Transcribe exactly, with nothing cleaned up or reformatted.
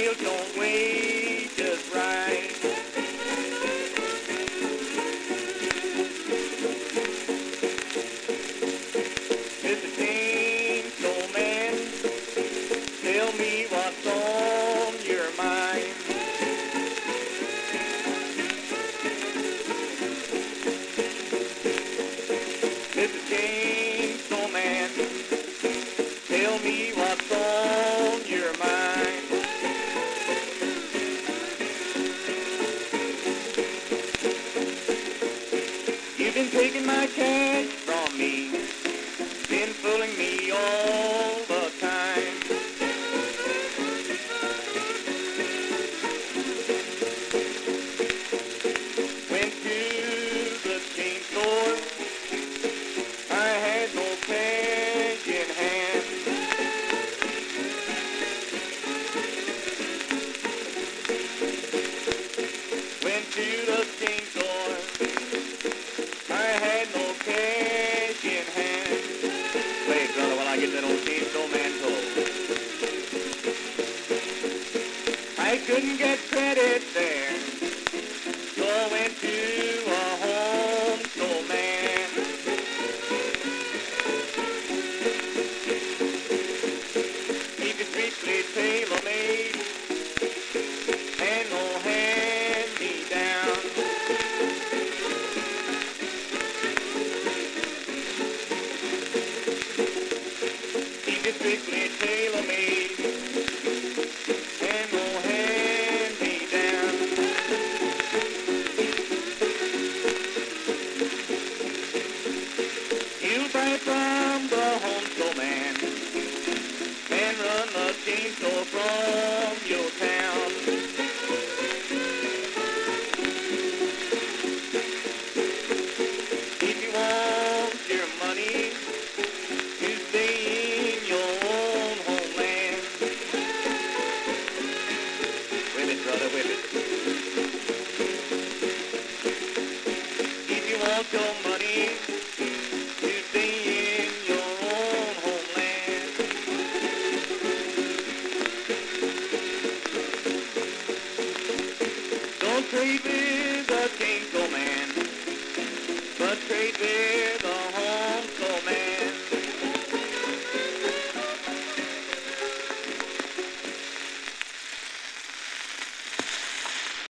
milk don't weigh just right. Mister Chainsaw Man, tell me what's on your mind. Mister Chainsaw Man, tell me what's on your mind. You've been taking my cash from me, been fooling me all the time. Went to the chain store, I had no cash in hand. Went to the chain store, I had no cash in hand. Play it, brother, while I get that old Chainsaw Man told. I couldn't get credit there, so I went to a home store man. He could strictly tailor-made and no hand-me-down. Strictly tailor-made and no hand-me-down. You buy from the home store man and run the chainsaw from your town. If you want your money, you stay in your own homeland. Whip it, brother, whip it. If you want your money, you stay in your own homeland. Don't trade with the chainsaw man, but trade with the home.